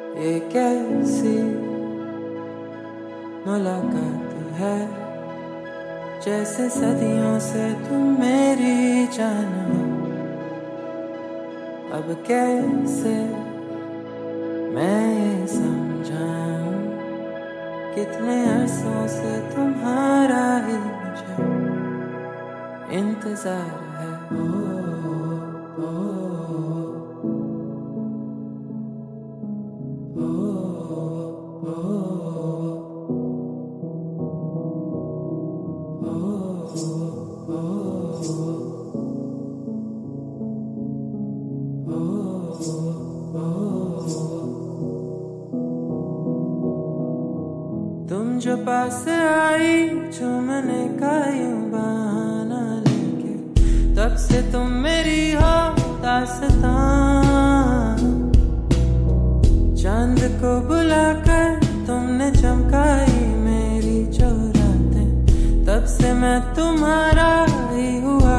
ये कैसी मुलाकात है, जैसे सदियों से तुम मेरी जान हो। अब कैसे मैं ये समझाऊं, कितने अरसों से तुम्हारा ही मुझे इंतजार है। तुम जो पास आई चूमने का यूं बहाना लेके, तब से तुम मेरी हो दास्तां। चांद को बुलाकर तुमने चमकाई मेरी जो रातें, तब से मैं तुम्हारा ही हुआ।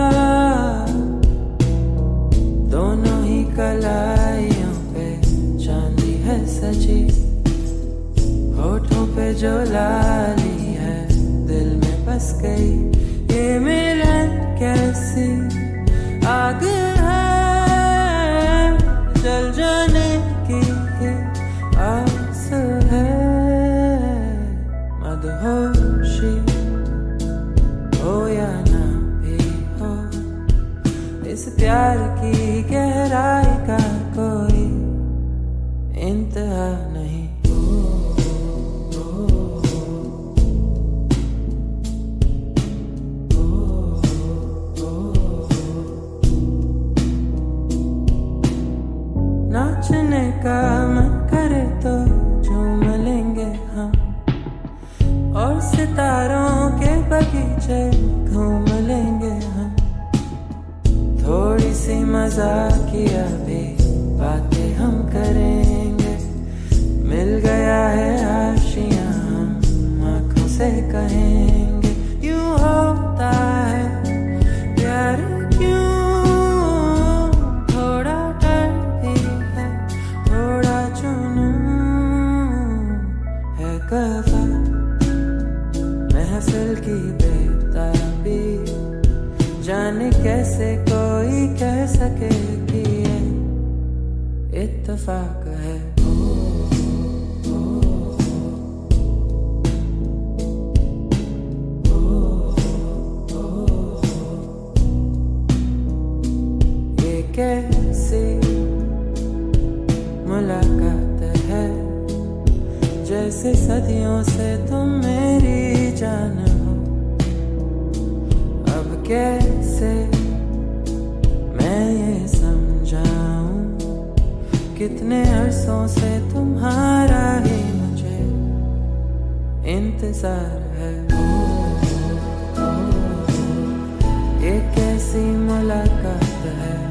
दोनों ही कलाइयों पे चांदी है सजी, होठों पे जो लाली है दिल में बस गई। ये मिलन कैसी आग है, जल जाने की ये आस है। मदहोशी हो या ना भी हो, इस प्यार की गहराई का कोई इंतहा नहीं। नाचने का मन करे तो झूम लेंगे हम, और सितारों के बगीचे घूम लेंगे हम। थोड़ी सी मजाकिया भी बातें हम करेंगे, मिल गया है आशियां हम आँखों से कहेंगे। यूं होता है प्यार क्यों, महफिल की बेताबी, जाने कैसे कोई कह सके कि ये इत्तेफाक है। ये कैसी मुलाकात है, जैसे सदियों से तुम मेरी जान हो। अब कैसे मैं ये समझाऊं, कितने अरसों से तुम्हारा ही मुझे इंतजार है। ये कैसी मुलाकात है,